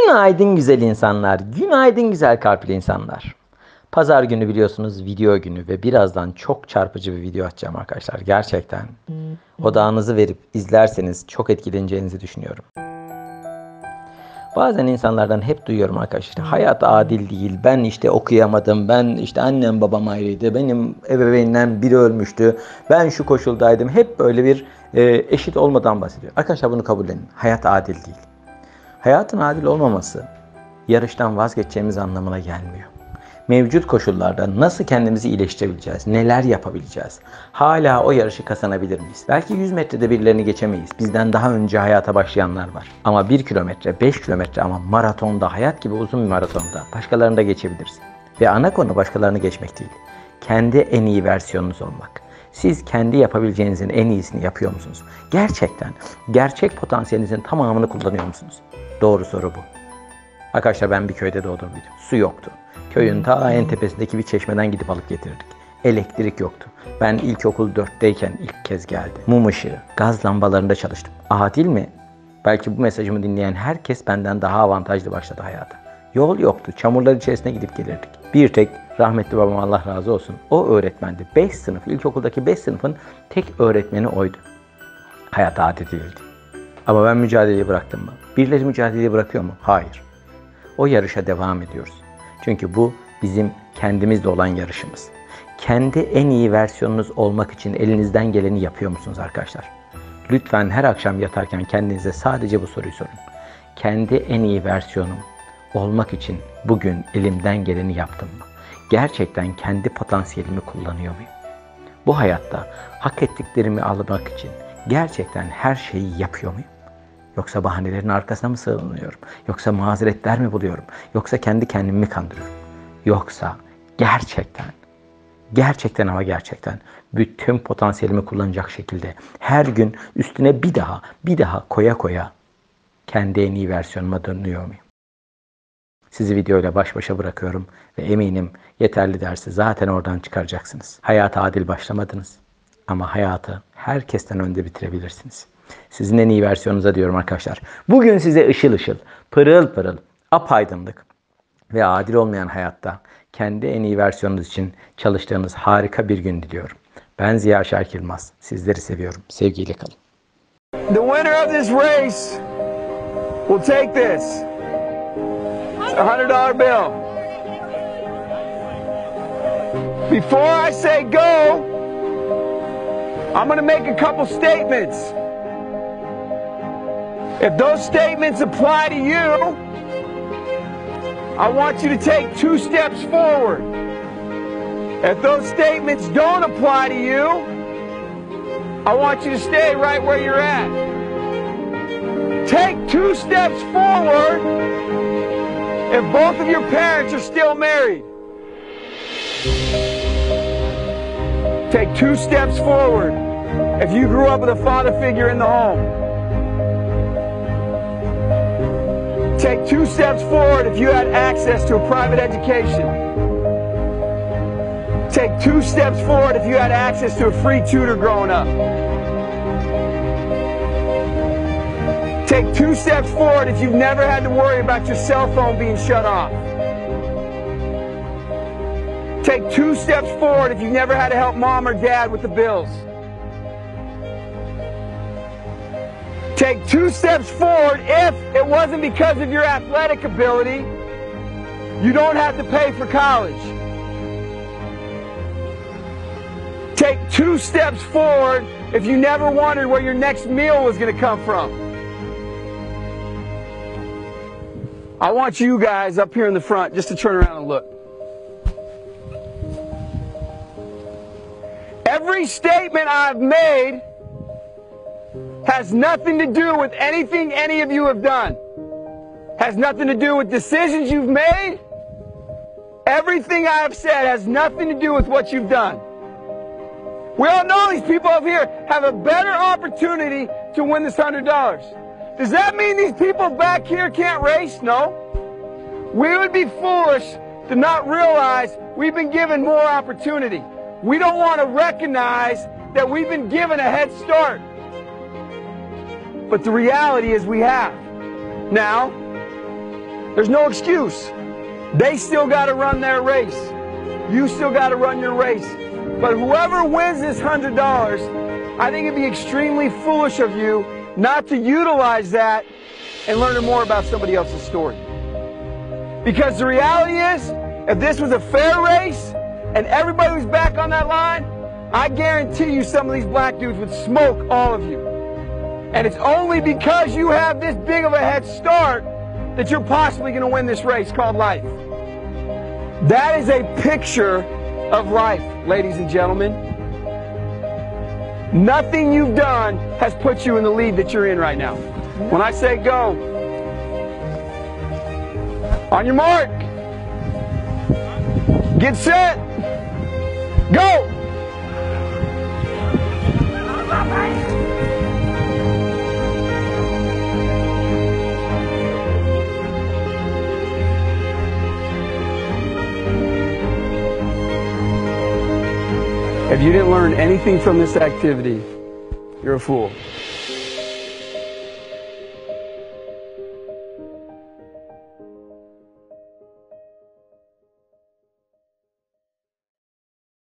Günaydın güzel insanlar, günaydın güzel kalpli insanlar. Pazar günü biliyorsunuz video günü ve birazdan çok çarpıcı bir video açacağım arkadaşlar. Gerçekten odağınızı verip izlerseniz çok etkileneceğinizi düşünüyorum. Bazen insanlardan hep duyuyorum arkadaşlar. Hayat adil değil, ben işte okuyamadım, ben işte annem babam ayrıydı, benim ebeveynlerim biri ölmüştü, ben şu koşuldaydım. Hep böyle bir eşit olmadan bahsediyor. Arkadaşlar bunu kabullenin. Hayat adil değil. Hayatın adil olmaması yarıştan vazgeçeceğimiz anlamına gelmiyor. Mevcut koşullarda nasıl kendimizi iyileştirebileceğiz, neler yapabileceğiz, hala o yarışı kazanabilir miyiz? Belki 100 metrede birilerini geçemeyiz. Bizden daha önce hayata başlayanlar var. Ama 1 kilometre, 5 kilometre ama maratonda, hayat gibi uzun bir maratonda başkalarını da geçebiliriz. Ve ana konu başkalarını geçmek değil. Kendi en iyi versiyonunuz olmak. Siz kendi yapabileceğinizin en iyisini yapıyor musunuz? Gerçekten, gerçek potansiyelinizin tamamını kullanıyor musunuz? Doğru soru bu. Arkadaşlar ben bir köyde doğdum büyüdüm. Su yoktu. Köyün ta en tepesindeki bir çeşmeden gidip alıp getirirdik. Elektrik yoktu. Ben ilkokul 4'teyken ilk kez geldi. Mum ışığı, gaz lambalarında çalıştım. Adil mi? Belki bu mesajımı dinleyen herkes benden daha avantajlı başladı hayata. Yol yoktu. Çamurlar içerisine gidip gelirdik. Bir tek rahmetli babam Allah razı olsun. O öğretmendi. 5 sınıf, ilkokuldaki 5 sınıfın tek öğretmeni oydu. Hayat adil değildi. Ama ben mücadeleyi bıraktım mı? Birileri mücadeleyi bırakıyor mu? Hayır. O yarışa devam ediyoruz. Çünkü bu bizim kendimizle olan yarışımız. Kendi en iyi versiyonunuz olmak için elinizden geleni yapıyor musunuz arkadaşlar? Lütfen her akşam yatarken kendinize sadece bu soruyu sorun. Kendi en iyi versiyonum olmak için bugün elimden geleni yaptım mı? Gerçekten kendi potansiyelimi kullanıyor muyum? Bu hayatta hak ettiklerimi almak için gerçekten her şeyi yapıyor muyum? Yoksa bahanelerin arkasına mı sığınıyorum? Yoksa mazeretler mi buluyorum? Yoksa kendi kendimi mi kandırıyorum? Yoksa gerçekten ama gerçekten bütün potansiyelimi kullanacak şekilde her gün üstüne bir daha koya kendi en iyi versiyonuma dönüyor muyum? Sizi videoyla baş başa bırakıyorum ve eminim yeterli dersi zaten oradan çıkaracaksınız. Hayata adil başlamadınız ama hayatı herkesten önde bitirebilirsiniz. Sizin en iyi versiyonunuza diyorum arkadaşlar. Bugün size ışıl ışıl, pırıl pırıl, apaydınlık ve adil olmayan hayatta kendi en iyi versiyonunuz için çalıştığınız harika bir gün diliyorum. Ben Ziya Şark Yılmaz. Sizleri seviyorum. Sevgiyle kalın. The winner of this race will take this. It's a $100 bill. Before I say go, I'm going to make a couple statements. If those statements apply to you, I want you to take 2 steps forward. If those statements don't apply to you, I want you to stay right where you're at. Take 2 steps forward if both of your parents are still married. Take 2 steps forward if you grew up with a father figure in the home. Take 2 steps forward if you had access to a private education. Take 2 steps forward if you had access to a free tutor growing up. Take 2 steps forward if you've never had to worry about your cell phone being shut off. Take 2 steps forward if you've never had to help mom or dad with the bills. Take 2 steps forward if it wasn't because of your athletic ability, you don't have to pay for college. Take 2 steps forward if you never wondered where your next meal was going to come from. I want you guys up here in the front just to turn around and look. Every statement I've made has nothing to do with anything any of you have done. Has nothing to do with decisions you've made. Everything I have said has nothing to do with what you've done. We all know these people up here have a better opportunity to win this $100. Does that mean these people back here can't race? No. We would be foolish to not realize we've been given more opportunity. We don't want to recognize that we've been given a head start. But the reality is we have. Now, There's no excuse. They still got to run their race. You still got to run your race. But whoever wins this $100, I think it'd be extremely foolish of you not to utilize that and learn more about somebody else's story. Because the reality is, if this was a fair race and everybody was back on that line, I guarantee you some of these black dudes would smoke all of you. And it's only because you have this big of a head start that you're possibly going to win this race called life. That is a picture of life, ladies and gentlemen. Nothing you've done has put you in the lead that you're in right now. When I say go, on your mark, get set, go! If you didn't learn anything from this activity, you're a fool.